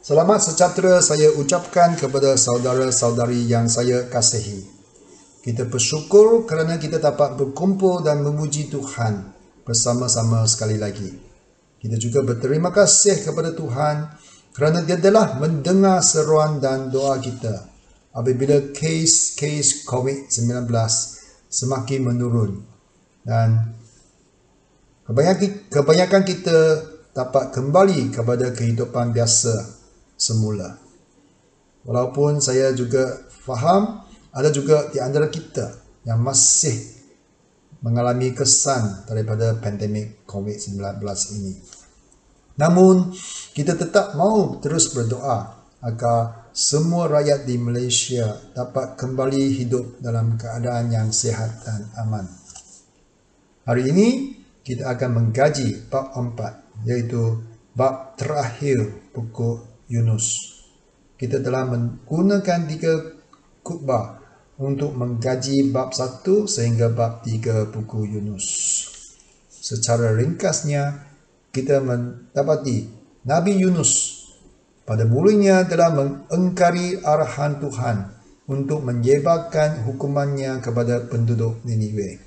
Selamat sejahtera saya ucapkan kepada saudara-saudari yang saya kasihi. Kita bersyukur kerana kita dapat berkumpul dan memuji Tuhan bersama-sama sekali lagi. Kita juga berterima kasih kepada Tuhan kerana Dia telah mendengar seruan dan doa kita apabila kes COVID-19 semakin menurun dan kebanyakan kita dapat kembali kepada kehidupan biasa semula. Walaupun saya juga faham ada juga di antara kita yang masih mengalami kesan daripada pandemik COVID-19 ini. Namun, kita tetap mahu terus berdoa agar semua rakyat di Malaysia dapat kembali hidup dalam keadaan yang sihat dan aman. Hari ini, kita akan mengkaji bab 4, iaitu bab terakhir buku Yunus. Kita telah menggunakan 3 khutbah untuk mengkaji bab 1 sehingga bab 3 buku Yunus. Secara ringkasnya, kita mendapati Nabi Yunus pada mulanya telah mengingkari arahan Tuhan untuk menyebarkan hukumannya kepada penduduk Niniwe.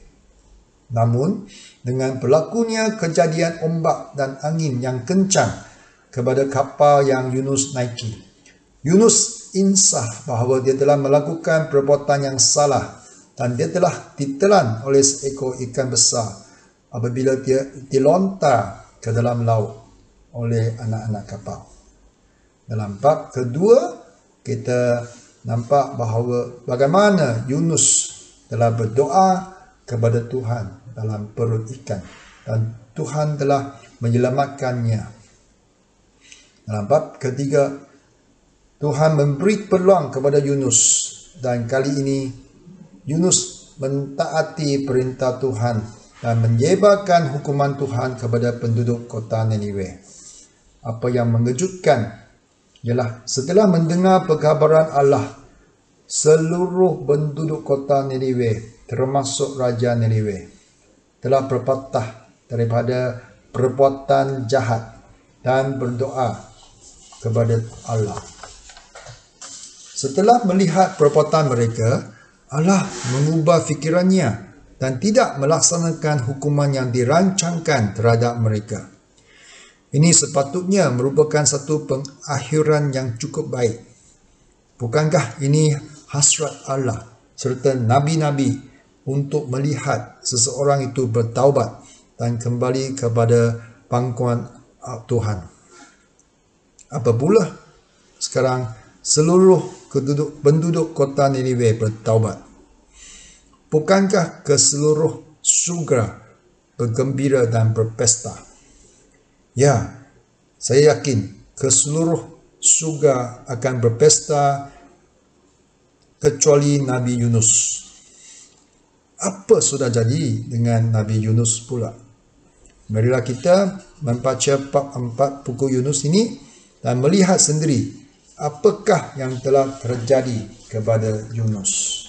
Namun, dengan berlakunya kejadian ombak dan angin yang kencang kepada kapal yang Yunus naiki, Yunus insaf bahawa dia telah melakukan perbuatan yang salah dan dia telah ditelan oleh seekor ikan besar apabila dia dilontar ke dalam laut oleh anak-anak kapal. Dalam bab kedua, kita nampak bahawa bagaimana Yunus telah berdoa kepada Tuhan dalam perut ikan dan Tuhan telah menyelamatkannya. Dalam bab ketiga, Tuhan memberi peluang kepada Yunus dan kali ini Yunus mentaati perintah Tuhan dan menyebarkan hukuman Tuhan kepada penduduk kota Niniwe. Apa yang mengejutkan ialah setelah mendengar perkabaran Allah, seluruh penduduk kota Niniwe termasuk Raja Niniwe telah berpatah daripada perbuatan jahat dan berdoa kepada Allah. Setelah melihat perbuatan mereka, Allah mengubah fikirannya dan tidak melaksanakan hukuman yang dirancangkan terhadap mereka. Ini sepatutnya merupakan satu pengakhiran yang cukup baik. Bukankah ini hasrat Allah serta nabi-nabi untuk melihat seseorang itu bertaubat dan kembali kepada pangkuan Tuhan? Apa pula sekarang seluruh penduduk kota Niniwe bertaubat? Bukankah keseluruh syurga bergembira dan berpesta? Ya, saya yakin keseluruh syurga akan berpesta kecuali Nabi Yunus. Apa sudah jadi dengan Nabi Yunus pula? Marilah kita membaca bab 4 buku Yunus ini dan melihat sendiri apakah yang telah terjadi kepada Yunus.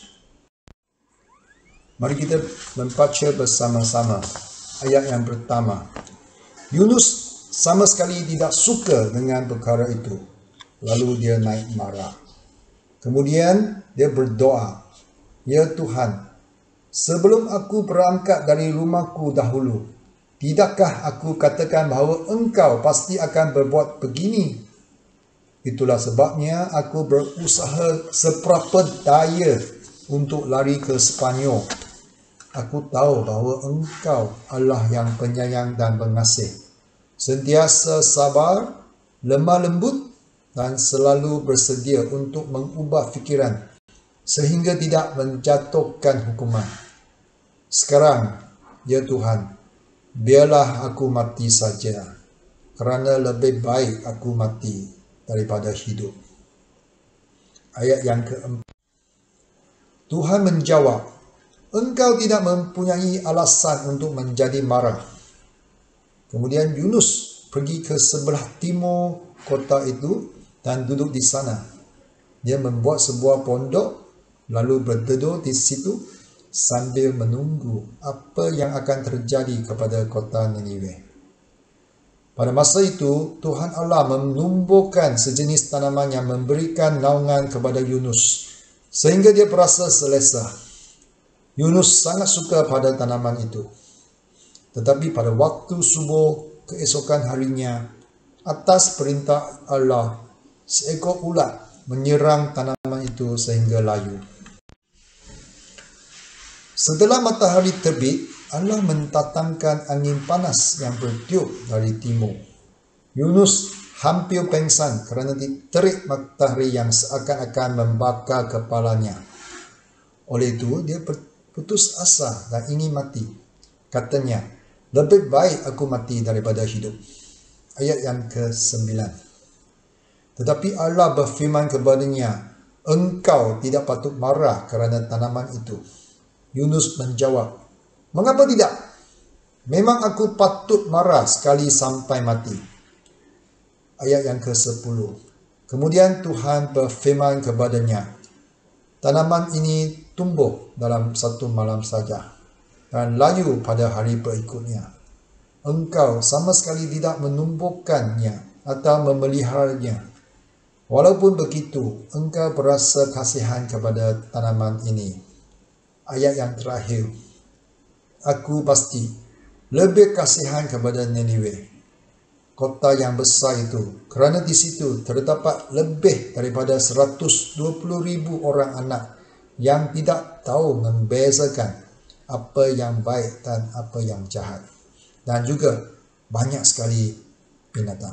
Mari kita membaca bersama-sama ayat yang pertama. Yunus sama sekali tidak suka dengan perkara itu. Lalu dia naik marah. Kemudian dia berdoa, "Ya Tuhan, sebelum aku berangkat dari rumahku dahulu, tidakkah aku katakan bahawa Engkau pasti akan berbuat begini? Itulah sebabnya aku berusaha seberapa daya untuk lari ke Sepanyol. Aku tahu bahawa Engkau Allah yang penyayang dan pengasih, sentiasa sabar, lemah lembut dan selalu bersedia untuk mengubah fikiran sehingga tidak menjatuhkan hukuman. Sekarang, ya Tuhan, biarlah aku mati saja, kerana lebih baik aku mati daripada hidup." Ayat yang keempat. Tuhan menjawab, "Engkau tidak mempunyai alasan untuk menjadi marah." Kemudian Yunus pergi ke sebelah timur kota itu dan duduk di sana. Dia membuat sebuah pondok lalu berteduh di situ sambil menunggu apa yang akan terjadi kepada kota Niniwe. Pada masa itu, Tuhan Allah menumbuhkan sejenis tanaman yang memberikan naungan kepada Yunus, sehingga dia berasa selesa. Yunus sangat suka pada tanaman itu. Tetapi pada waktu subuh keesokan harinya, atas perintah Allah, seekor ulat menyerang tanaman itu sehingga layu. Setelah matahari terbit, Allah mentatangkan angin panas yang bertiup dari timur. Yunus hampir pengsan kerana diterik matahari yang seakan-akan membakar kepalanya. Oleh itu, dia putus asa dan ingin mati. Katanya, lebih baik aku mati daripada hidup. Ayat yang ke-9. Tetapi Allah berfirman kepadanya, engkau tidak patut marah kerana tanaman itu. Yunus menjawab, mengapa tidak? Memang aku patut marah sekali sampai mati. Ayat yang ke-10. Kemudian Tuhan berfirman kepadanya, tanaman ini tumbuh dalam satu malam saja dan layu pada hari berikutnya. Engkau sama sekali tidak menumbuhkannya atau memeliharanya. Walaupun begitu, engkau berasa kasihan kepada tanaman ini. Ayat yang terakhir. Aku pasti lebih kasihan kepada Niniwe, kota yang besar itu, kerana di situ terdapat lebih daripada 120,000 orang anak yang tidak tahu membezakan apa yang baik dan apa yang jahat. Dan juga banyak sekali binatang.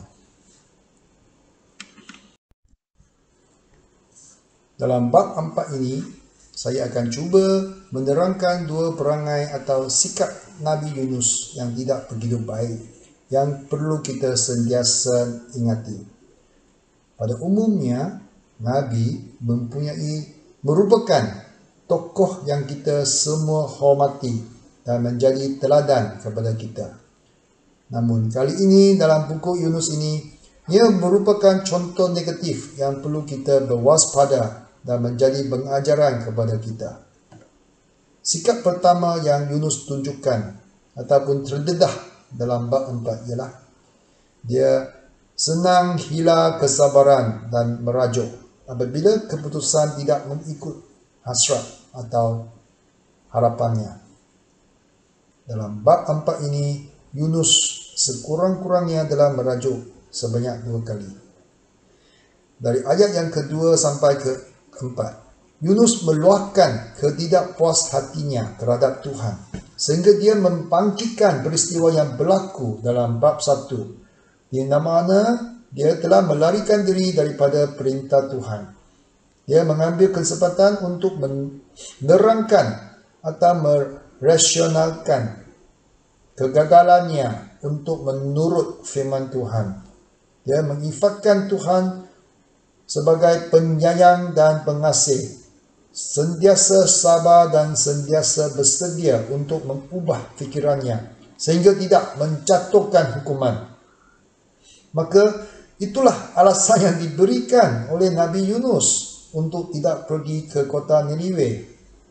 Dalam bab 4 ini, saya akan cuba menerangkan dua perangai atau sikap Nabi Yunus yang tidak begitu baik, yang perlu kita sentiasa ingati. Pada umumnya, Nabi merupakan tokoh yang kita semua hormati dan menjadi teladan kepada kita. Namun kali ini dalam buku Yunus ini, ia merupakan contoh negatif yang perlu kita berwaspada dan menjadi pengajaran kepada kita. Sikap pertama yang Yunus tunjukkan ataupun terdedah dalam bab 4 ialah dia senang hilang kesabaran dan merajuk apabila keputusan tidak mengikut hasrat atau harapannya. Dalam bab 4 ini, Yunus sekurang-kurangnya telah merajuk sebanyak 2 kali. Dari ayat yang kedua sampai ke-4, Yunus meluahkan ketidakpuashatinya terhadap Tuhan, sehingga dia membangkitkan peristiwa yang berlaku dalam bab 1, di mana dia telah melarikan diri daripada perintah Tuhan. Dia mengambil kesempatan untuk menerangkan atau merasionalkan kegagalannya untuk menurut firman Tuhan. Dia mengifatkan Tuhan sebagai penyayang dan pengasih, sentiasa sabar dan sentiasa bersedia untuk mengubah fikirannya sehingga tidak menjatuhkan hukuman. Maka itulah alasan yang diberikan oleh Nabi Yunus untuk tidak pergi ke kota Niniwe.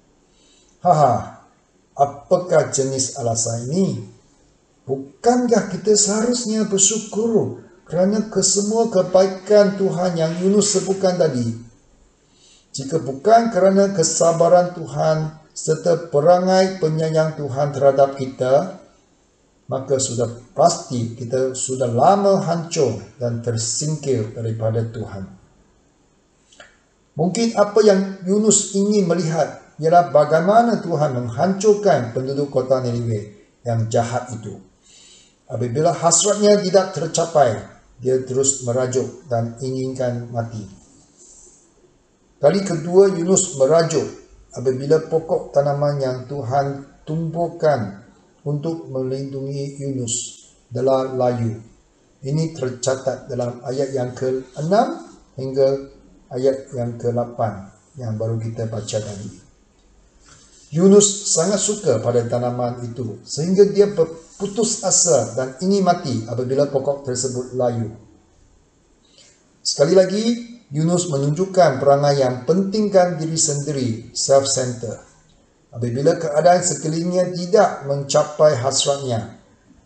Apakah jenis alasan ini? Bukankah kita seharusnya bersyukur kerana kesemua kebaikan Tuhan yang Yunus sebutkan tadi? Jika bukan kerana kesabaran Tuhan serta perangai penyayang Tuhan terhadap kita, maka sudah pasti kita sudah lama hancur dan tersingkir daripada Tuhan. Mungkin apa yang Yunus ingin melihat ialah bagaimana Tuhan menghancurkan penduduk kota Niniwe yang jahat itu. Apabila hasratnya tidak tercapai, dia terus merajuk dan inginkan mati. Kali kedua Yunus merajuk apabila pokok tanaman yang Tuhan tumbuhkan untuk melindungi Yunus telah layu. Ini tercatat dalam ayat yang ke-6 hingga ayat yang ke-8 yang baru kita baca tadi. Yunus sangat suka pada tanaman itu sehingga dia berputus asa dan ingin mati apabila pokok tersebut layu. Sekali lagi, Yunus menunjukkan perangai yang pentingkan diri sendiri, self-centered. Apabila keadaan sekelilingnya tidak mencapai hasratnya,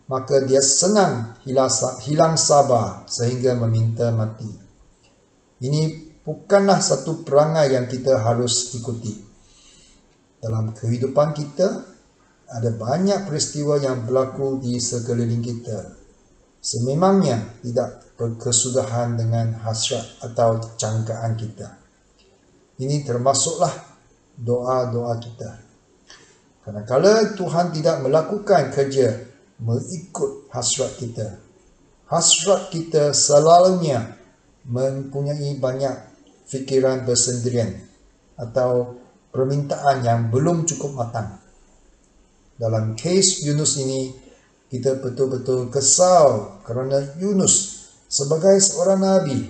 maka dia senang hilang sabar sehingga meminta mati. Ini bukanlah satu perangai yang kita harus ikuti. Dalam kehidupan kita, ada banyak peristiwa yang berlaku di sekeliling kita. Sememangnya tidak berkesudahan dengan hasrat atau cangkaan kita. Ini termasuklah doa-doa kita. Kadang-kadang Tuhan tidak melakukan kerja mengikut hasrat kita. Hasrat kita selalunya mempunyai banyak fikiran bersendirian atau permintaan yang belum cukup matang. Dalam kes Yunus ini, kita betul-betul kesal kerana Yunus sebagai seorang Nabi.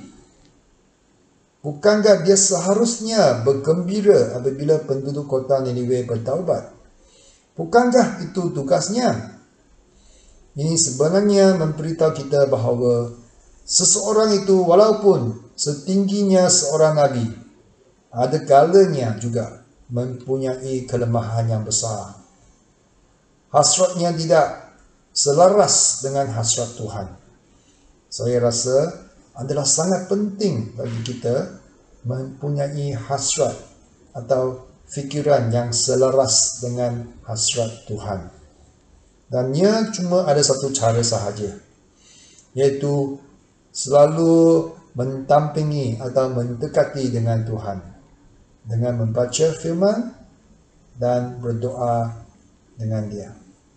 Bukankah dia seharusnya bergembira apabila penduduk kota Niniwe bertaubat? Bukankah itu tugasnya? Ini sebenarnya memberitahu kita bahawa seseorang itu walaupun setingginya seorang Nabi, ada kalanya juga mempunyai kelemahan yang besar. Hasratnya tidak selaras dengan hasrat Tuhan. Saya rasa adalah sangat penting bagi kita mempunyai hasrat atau fikiran yang selaras dengan hasrat Tuhan. Dan ia cuma ada satu cara sahaja, iaitu selalu mentampingi atau mendekati dengan Tuhan dengan membaca firman dan berdoa dengan dia.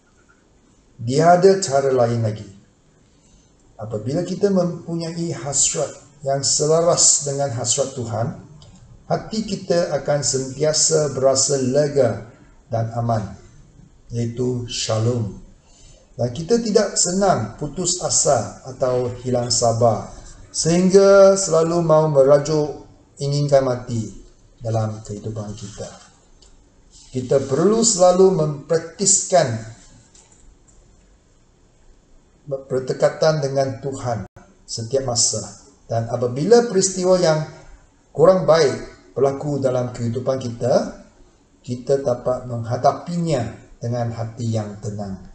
Dia ada cara lain lagi. Apabila kita mempunyai hasrat yang selaras dengan hasrat Tuhan, hati kita akan sentiasa berasa lega dan aman, iaitu shalom. Dan kita tidak senang putus asa atau hilang sabar sehingga selalu mau merajuk inginkan mati dalam kehidupan kita. Kita perlu selalu mempraktiskan berdekatan dengan Tuhan setiap masa. Dan apabila peristiwa yang kurang baik berlaku dalam kehidupan kita, kita dapat menghadapinya dengan hati yang tenang.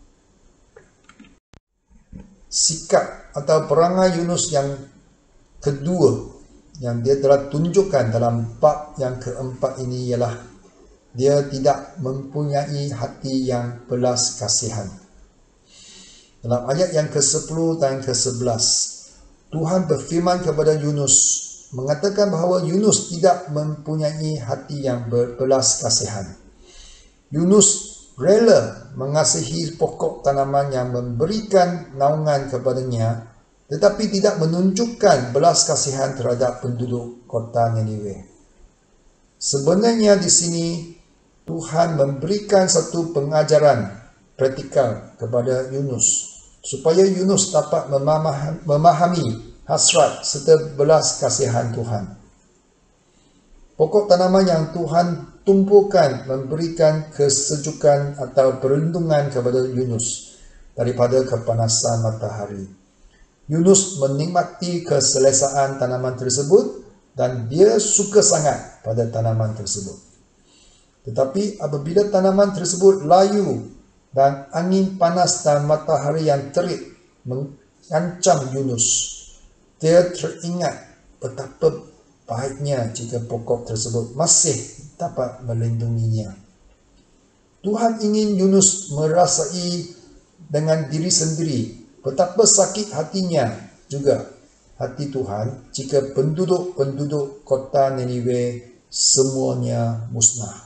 Sikap atau perangai Yunus yang kedua yang dia telah tunjukkan dalam bab yang keempat ini ialah dia tidak mempunyai hati yang belas kasihan. Dalam ayat yang ke-10 dan ke-11, Tuhan berfirman kepada Yunus, mengatakan bahawa Yunus tidak mempunyai hati yang berbelas kasihan. Yunus rela mengasihi pokok tanaman yang memberikan naungan kepadanya, tetapi tidak menunjukkan belas kasihan terhadap penduduk kota Niniwe. Sebenarnya di sini Tuhan memberikan satu pengajaran praktikal kepada Yunus supaya Yunus dapat memahami hasrat serta belas kasihan Tuhan. Pokok tanaman yang Tuhan tumpukan memberikan kesejukan atau perlindungan kepada Yunus daripada kepanasan matahari. Yunus menikmati keselesaan tanaman tersebut dan dia suka sangat pada tanaman tersebut. Tetapi apabila tanaman tersebut layu dan angin panas dan matahari yang terik mengancam Yunus, dia teringat betapa baiknya jika pokok tersebut masih dapat melindunginya. Tuhan ingin Yunus merasai dengan diri sendiri betapa sakit hatinya juga hati Tuhan jika penduduk-penduduk kota Niniwe semuanya musnah.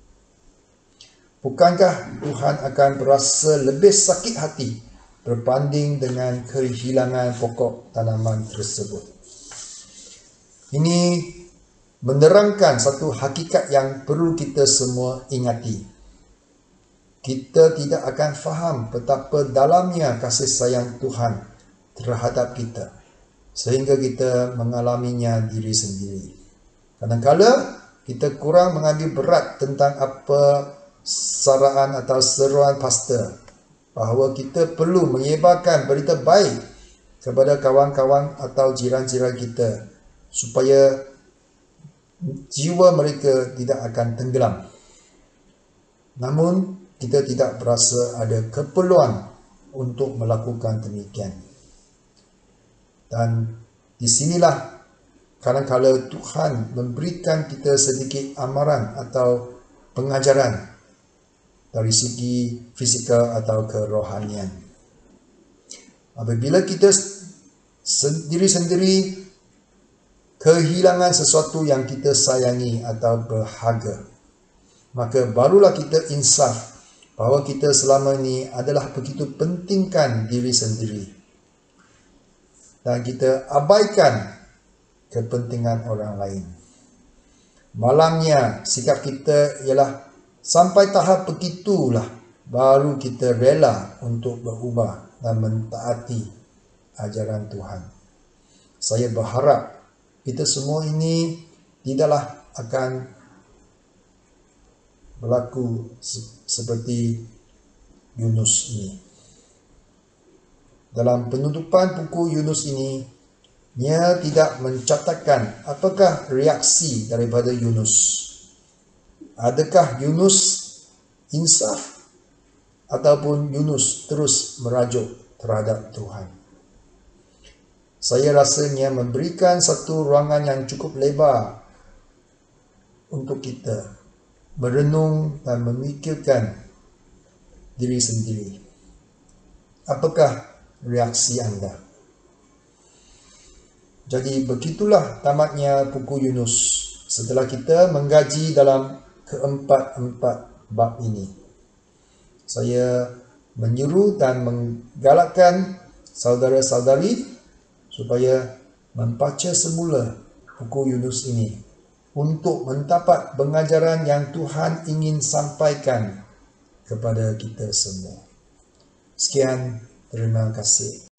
Bukankah Tuhan akan berasa lebih sakit hati berbanding dengan kehilangan pokok tanaman tersebut? Ini menerangkan satu hakikat yang perlu kita semua ingati. Kita tidak akan faham betapa dalamnya kasih sayang Tuhan terhadap kita sehingga kita mengalaminya diri sendiri. Kadang-kadang kita kurang mengambil berat tentang apa saraan atau seruan pastor bahawa kita perlu menyebarkan berita baik kepada kawan-kawan atau jiran-jiran kita supaya jiwa mereka tidak akan tenggelam. Namun, kita tidak berasa ada keperluan untuk melakukan demikian. Dan di sinilah kadang-kala Tuhan memberikan kita sedikit amaran atau pengajaran dari segi fizikal atau kerohanian. Apabila kita sendiri-sendiri kehilangan sesuatu yang kita sayangi atau berharga, maka barulah kita insaf bahawa kita selama ini adalah begitu pentingkan diri sendiri dan kita abaikan kepentingan orang lain. Malangnya sikap kita ialah sampai tahap begitulah baru kita rela untuk berubah dan mentaati ajaran Tuhan. Saya berharap kita semua ini tidaklah akan berlaku seperti Yunus ini. Dalam penutupan buku Yunus ini, dia tidak mencatatkan apakah reaksi daripada Yunus. Adakah Yunus insaf ataupun Yunus terus merajuk terhadap Tuhan? Saya rasanya memberikan satu ruangan yang cukup lebar untuk kita merenung dan memikirkan diri sendiri. Apakah reaksi anda? Jadi begitulah tamatnya buku Yunus setelah kita menggaji dalam keempat-empat bab ini. Saya menyeru dan menggalakkan saudara-saudari supaya membaca semula buku Yunus ini untuk mendapat pengajaran yang Tuhan ingin sampaikan kepada kita semua. Sekian, terima kasih.